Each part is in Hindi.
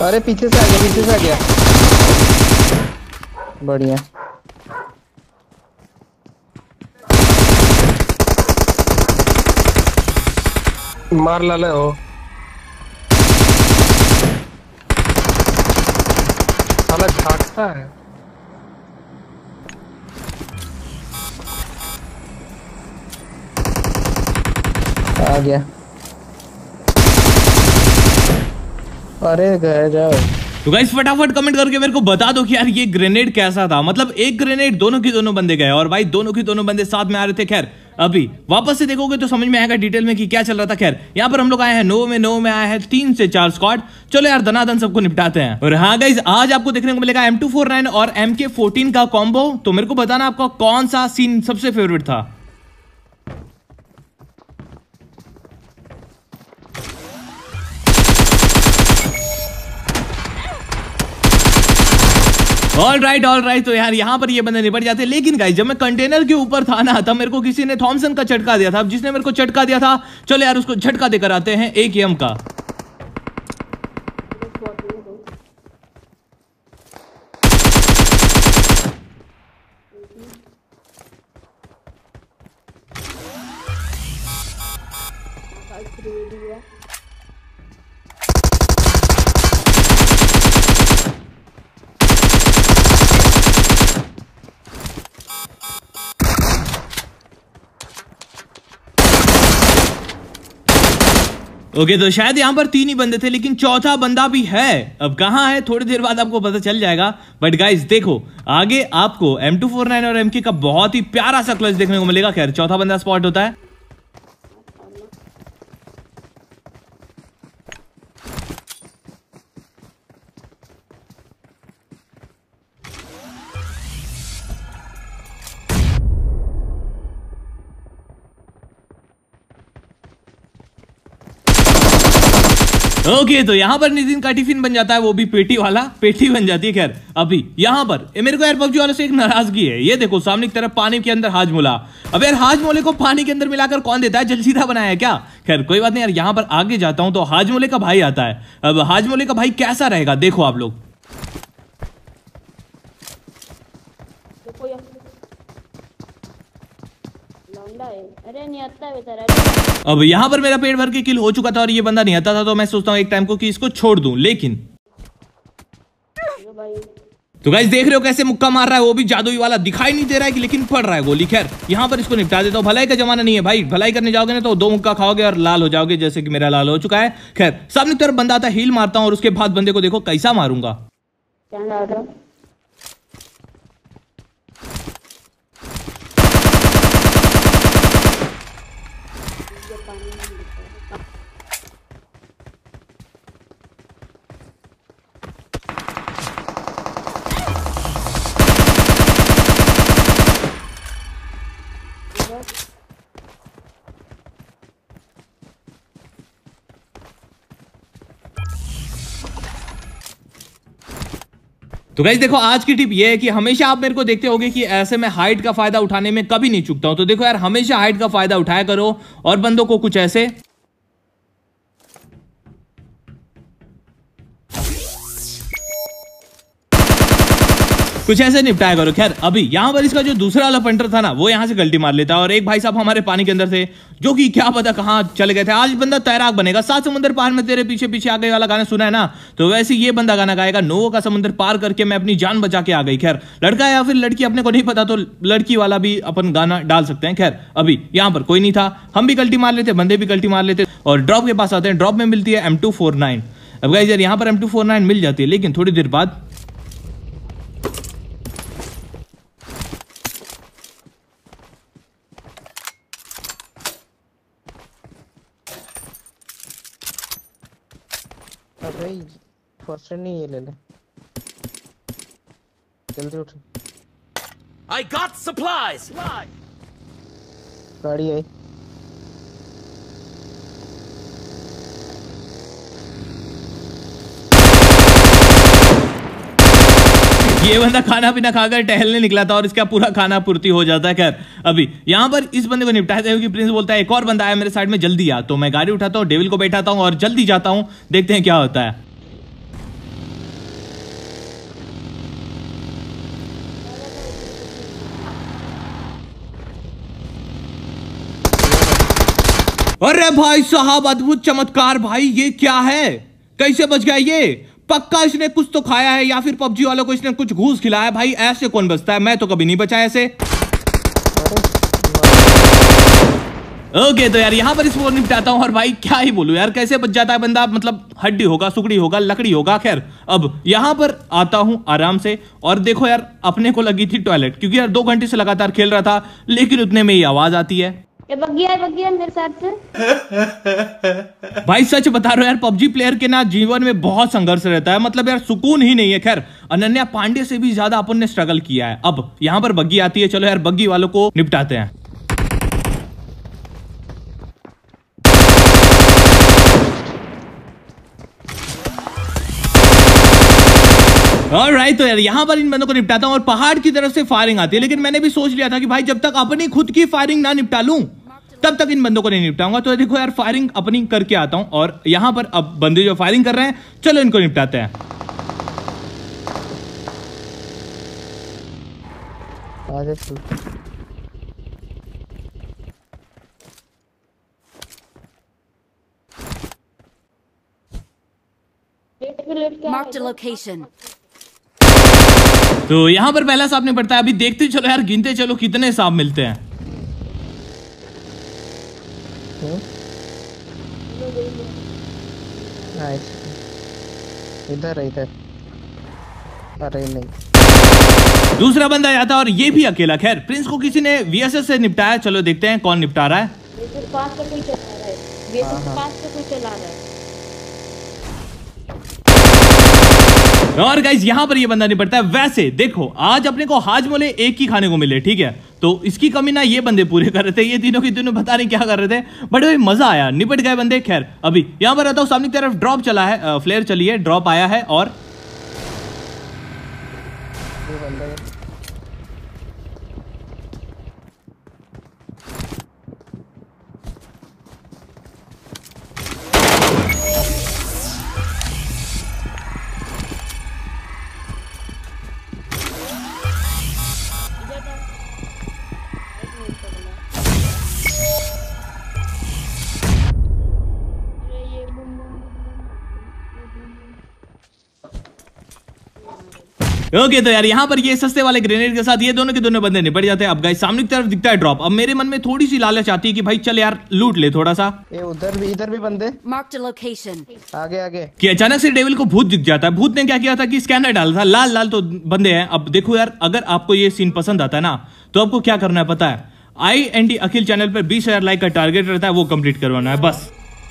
अरे पीछे से आ गया, पीछे से आ गया। बढ़िया। मार लाले हो। साला झाड़ता है। आ गया। अरे गए जाओ। तो गाइस फटाफट कमेंट करके मेरे को बता दो कि यार ये ग्रेनेड कैसा था। मतलब एक ग्रेनेड दोनों की दोनों बंदे गए और भाई दोनों की दोनों बंदे साथ में आ रहे थे। खैर अभी वापस से देखोगे तो समझ में आएगा डिटेल में कि क्या चल रहा था। खैर यहाँ पर हम लोग आए हैं नो में आए हैं 3 से 4 स्क्वाड। चलो यार दनादन सबको निपटाते हैं। और हाँ गाइस आज आपको देखने को मिलेगा M249 और MK14 का कॉम्बो। तो मेरे को बताना आपका कौन सा सीन सबसे फेवरेट था। All right. तो यार यहाँ पर ये बंदे निपट जाते। लेकिन गाइस जब मैं कंटेनर के ऊपर था ना तब मेरे को किसी ने थॉमसन का झटका दिया था। अब जिसने मेरे को झटका दिया था चलो यार उसको झटका देकर आते हैं AKM का। ओके तो शायद यहाँ पर 3 ही बंदे थे लेकिन चौथा बंदा भी है। अब कहाँ है थोड़ी देर बाद आपको पता चल जाएगा। बट गाइस देखो आगे आपको M249 और MK का बहुत ही प्यारा सा क्लच देखने को मिलेगा। खैर चौथा बंदा स्पॉट होता है। ओके तो यहाँ पर नितिन का टिफिन बन जाता है, वो भी पेटी वाला पेटी बन जाती है। खैर अभी यहाँ पर मेरे को यार पबजी वालों से एक नाराजगी है। ये देखो सामने की तरफ पानी के अंदर हाजमोला। अब यार हाजमोले को पानी के अंदर मिलाकर कौन देता है? जलजीरा बनाया है क्या? खैर कोई बात नहीं यार। यहाँ पर आगे जाता हूँ तो हाजमोले का भाई आता है। अब हाजमोले का भाई कैसा रहेगा देखो आप लोग। अरे नहीं आता बेचारा। अब यहाँ पर मेरा पेट भर के किल हो चुका था और ये बंदा नहीं आता था। तो मैं सोचता हूँ एक टाइम को कि इसको छोड़ दूं। लेकिन तो गाइस देख रहे हो कैसे मुक्का मार रहा है, वो भी जादुई वाला। दिखाई नहीं दे रहा है कि लेकिन पड़ रहा है गोली। खैर यहाँ पर इसको निपटा देता हूँ। भलाई का जमाना नहीं है भाई। भलाई करने जाओगे ना तो 2 मुक्का खाओगे और लाल हो जाओगे जैसे कि मेरा लाल हो चुका है। खैर सामने की तरफ बंदा आता है, हील मारता हूँ और उसके बाद बंदे को देखो कैसा मारूंगा। तो गाइस देखो आज की टिप ये है कि हमेशा आप मेरे को देखते होगे कि ऐसे मैं हाइट का फायदा उठाने में कभी नहीं चूकता हूं। तो देखो यार हमेशा हाइट का फायदा उठाया करो और बंदों को कुछ ऐसे निपटाया करो। खैर अभी यहाँ पर इसका जो दूसरा वाला पंटर था ना वो यहाँ से गलती मार लेता है और एक भाई साहब हमारे पानी के अंदर थे जो कि क्या पता कहाँ चले गए थे। आज बंदा तैराक बनेगा। 7 समुद्र पार में तेरे पीछे पीछे आ गए वाला गाना सुना है ना, तो वैसे ये बंदा गाना गाएगा। नोवा का समुद्र पार करके मैं अपनी जान बचा के आ गई। खैर लड़का या फिर लड़की अपने को नहीं पता तो लड़की वाला भी अपन गाना डाल सकते हैं। खैर अभी यहाँ पर कोई नहीं था, हम भी गलती मार लेते, बंदे भी गलती मार लेते और ड्रॉप के पास आते हैं। ड्रॉप में मिलती है M249। अब गाइस यार यहाँ पर M249 मिल जाती है लेकिन थोड़ी देर बाद भाई फर्स्ट एड नहीं, ये ले ले जल्दी उठ। I got supplies. गाड़ी आई। ये बंदा खाना पीना खाकर टहलने निकला था और इसका पूरा खाना पूर्ति हो जाता है। खैर अभी यहाँ पर इस बंदे को निपटाते हैं क्योंकि प्रिंस बोलता है एक और बंदा आया मेरे साइड में, जल्दी आ। तो मैं गाड़ी उठाता हूँ, डेविल को बैठाता हूँ और जल्दी जाता हूँ, देखते हैं क्या होता है। अरे भाई साहब अद्भुत चमत्कार भाई, ये क्या है, कैसे बच गया ये? पक्का इसने कुछ तो खाया है या फिर पबजी वालों को इसने कुछ घूस खिलाया। भाई ऐसे कौन बचता है, मैं तो कभी नहीं बचा ऐसे। ओके तो यार यहाँ पर इसको निपटाता हूँ और भाई क्या ही बोलूं यार, कैसे बच जाता है बंदा, मतलब हड्डी होगा, सुकड़ी होगा, लकड़ी होगा। खैर अब यहाँ पर आता हूँ आराम से और देखो यार अपने को लगी थी टॉयलेट, क्योंकि यार 2 घंटे से लगातार खेल रहा था, लेकिन उतने में ही आवाज आती है, ये बग्गिया मेरे साथ से। भाई सच बता रहा हूं यार, पबजी प्लेयर के ना जीवन में बहुत संघर्ष रहता है, मतलब यार सुकून ही नहीं है। खैर अनन्या पांडे से भी ज्यादा अपन ने स्ट्रगल किया है। अब यहाँ पर बग्गी आती है, चलो यार बग्गी वालों को निपटाते हैं। ऑलराइट तो यार यहाँ पर इन बंदों को निपटाता हूं और पहाड़ की तरफ से फायरिंग आती है, लेकिन मैंने भी सोच लिया था कि भाई जब तक अपनी खुद की फायरिंग ना निपटा लूं तब तक इन बंदों को नहीं निपटाऊंगा। तो देखो यार फायरिंग अपनी करके आता हूं और यहां पर अब बंदे जो फायरिंग कर रहे हैं, चलो इनको निपटाते हैं। Marked a location. तो यहां पर पहला सांप निपटता है। अभी देखते चलो यार, गिनते चलो कितने सांप मिलते हैं। इधर इधर, अरे नहीं, दूसरा बंदा आता है और ये भी अकेला। खैर प्रिंस को किसी ने वीएसएस से निपटाया, चलो देखते हैं कौन निपटा रहा है। पास से कोई चला रहा है, पास से कोई चला रहा है। और गाइस यहाँ पर ये बंदा निपटता है। वैसे देखो आज अपने को हाजमोले एक ही खाने को मिले, ठीक है, तो इसकी कमी ना ये बंदे पूरे कर रहे थे, ये तीनों की तीनों पता नहीं क्या कर रहे थे, बट भाई मजा आया, निपट गए बंदे। खैर अभी यहाँ पर आता हूँ, सामने की तरफ ड्रॉप चला है, फ्लेयर चली है, ड्रॉप आया है और ओके तो यार यहाँ पर ये सस्ते वाले ग्रेनेड के साथ ये दोनों के दोनों बंदे निपट जाते हैं। अब गाइस सामने की तरफ दिखता है ड्रॉप। अब मेरे मन में थोड़ी सी लालच आती है कि भाई चल यार लूट ले थोड़ा सा। ये इधर भी बंदे, Marked a location. आगे आगे। कि अचानक से डेविल को भूत दिख जाता है। भूत ने क्या किया था कि स्कैनर डाला था, लाल लाल तो बंदे हैं। अब देखो यार, अगर आपको ये सीन पसंद आता है ना तो आपको क्या करना है पता है, IND अखिल चैनल पर 20,000 लाइक का टारगेट रहता है, वो कंप्लीट करवाना है बस।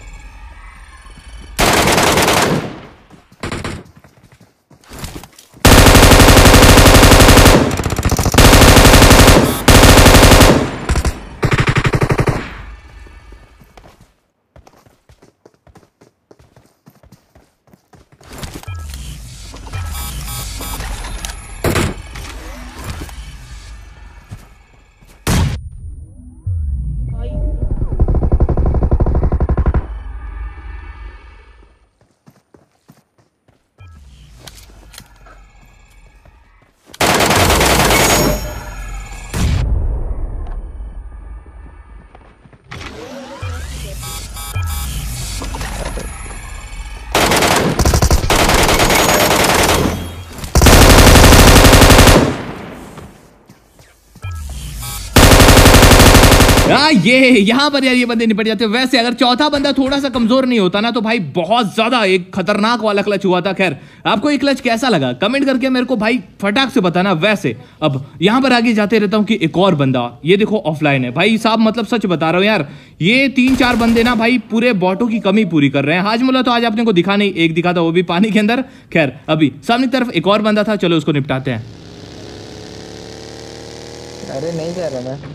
ये यहाँ पर यार ये बंदे निपट जाते हैं। वैसे अगर चौथा बंदा थोड़ा सा कमजोर नहीं होता ना तो भाई बहुत ज्यादा एक खतरनाक वाला क्लच हुआ था। खैर आपको ये क्लच कैसा लगा कमेंट करके मेरे को भाई फटाक से बताना। वैसे अब यहाँ पर आगे जाते रहता हूँ कि एक और बंदा ये देखो ऑफलाइन है भाई साहब, मतलब सच बता रहा हूँ यार, ये 3-4 बंदे ना भाई पूरे बॉटों की कमी पूरी कर रहे हैं। हाजमोला तो आज आपने को दिखा नहीं, एक दिखा था वो भी पानी के अंदर। खैर अभी सामने की तरफ एक और बंदा था, चलो उसको निपटाते हैं। अरे नहीं जा रहा मैं,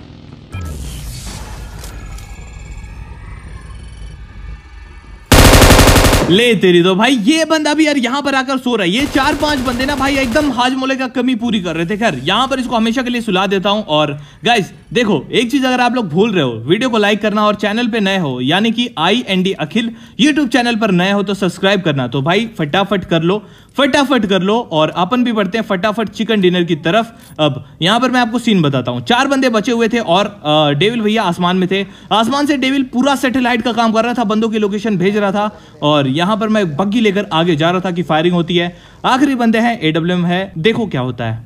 ले तेरी तो भाई ये बंदा भी यार यहाँ पर आकर सो रहा है। ये 4-5 बंदे ना भाई एकदम हाजमोले का कमी पूरी कर रहे थे। खैर यहाँ पर इसको हमेशा के लिए सुला देता हूँ और गाइस देखो, एक चीज अगर आप लोग भूल रहे हो, वीडियो को लाइक करना और चैनल पे नए हो यानी कि IND अखिल यूट्यूब चैनल पर नए हो तो सब्सक्राइब करना। तो भाई फटाफट कर लो और अपन भी बढ़ते हैं फटाफट चिकन डिनर की तरफ। अब यहां पर मैं आपको सीन बताता हूं। 4 बंदे बचे हुए थे और डेविल भैया आसमान में थे। आसमान से डेविल पूरा सैटेलाइट का काम कर रहा था, बंदों की लोकेशन भेज रहा था और यहां पर मैं बग्गी लेकर आगे जा रहा था कि फायरिंग होती है। आखिरी बंदे हैं, AWM है, देखो क्या होता है।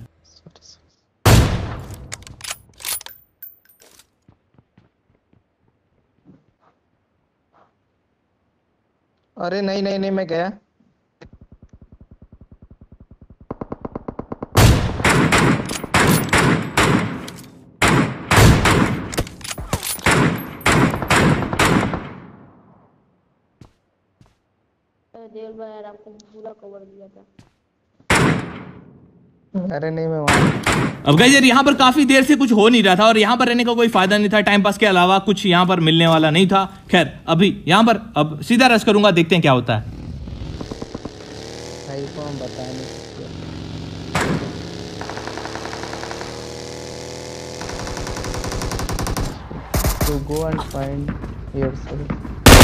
अरे नहीं मैं गया। देवल भाई यार आपको पूरा कवर दिया था। अरे नहीं मैं वहाँ। अब गाइस यार यहाँ पर काफी देर से कुछ हो नहीं रहा था और यहाँ पर रहने का कोई फायदा नहीं था, टाइम पास के अलावा कुछ यहाँ पर मिलने वाला नहीं था। खैर अभी यहाँ पर अब सीधा रश करूंगा, देखते हैं क्या होता है। भाई को हम बता नहीं सकते। तो go and find yourself.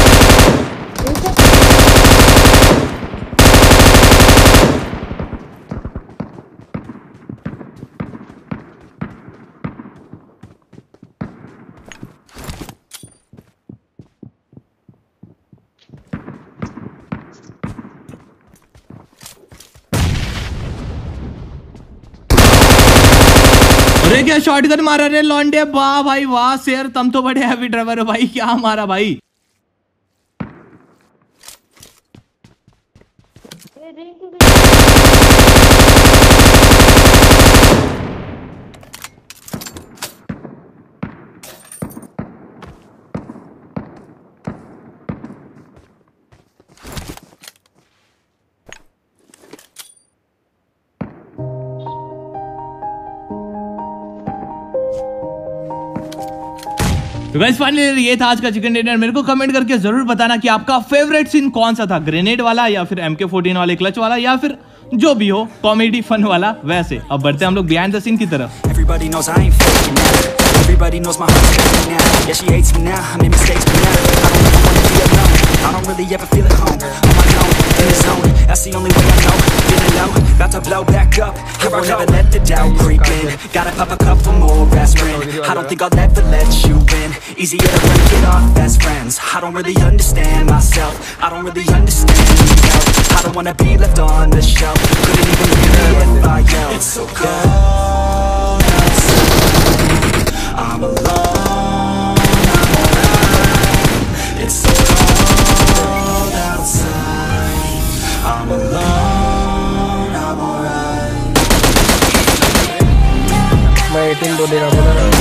अरे क्या शॉटगन मारा रे लॉन्डे, वाह भाई वाह शेर, तुम तो बड़े हैवी ड्राइवर हो भाई, क्या मारा भाई। तो गाइस फाइनली ये था आज का चिकन डिनर। मेरे को कमेंट करके जरूर बताना कि आपका फेवरेट सीन कौन सा था, ग्रेनेड वाला या फिर MK14 वाले क्लच वाला या फिर जो भी हो कॉमेडी फन वाला। वैसे अब बढ़ते हैं हम लोग बिहाइंड द सीन की तरफ। Everybody knows my heart's beating now. Yeah, she hates me now. I made mistakes, but now I don't ever wanna be alone. I don't really ever feel at home. On my own, in the zone. That's the only way I know. Feeling low, about to blow back up. I won't ever let the doubt creep in. Gotta pop a cup for more aspirin. I don't think I'll ever let you in. Easier to break it off best friends. I don't really understand myself. I don't really understand myself. I don't wanna be left on the shelf. Couldn't even hear me if I yelled. It's so cold outside. I'm alone, I'm alright. It's so cold outside. I'm alone, I'm alright. मैं 18 बोल रहा बोला ना।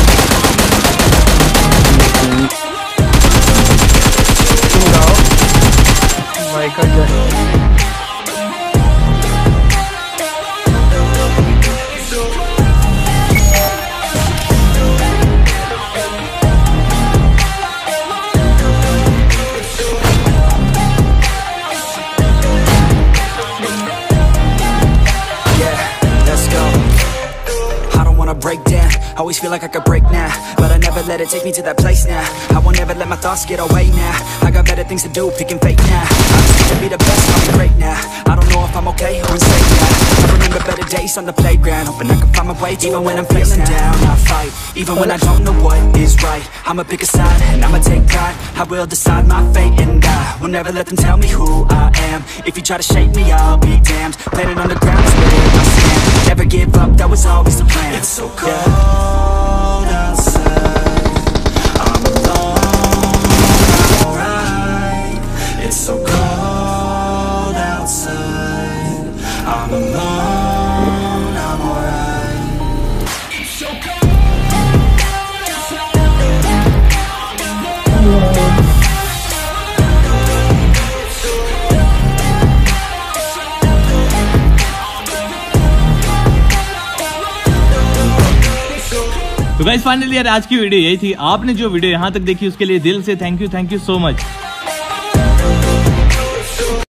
तुम गाओ Michael Jackson. Break down, always feel like I could break now, but I never let it take me to that place now. I won't ever let my thoughts get away now. I got better things to do, picking fate now. I just need to be the best, I'll be great now. I don't know if I'm okay or insane now. I remember better days on the playground, hoping I can find my way. Even when I'm feeling down, I fight. Even when I don't know what is right, I'ma pick a side and I'ma take pride. I will decide my fate and I will never let them tell me who I am. If you try to shake me, I'll be damned. Planet on the ground is where I stand. Never give up, that was always the plan. It's so cold outside. I'm alone, I'm alright. It's so cold outside. I'm alone, I'm alright. It's so cold outside. तो गाइस फाइनली यार आज की वीडियो यही थी। आपने जो वीडियो यहाँ तक देखी उसके लिए दिल से थैंक यू सो मच।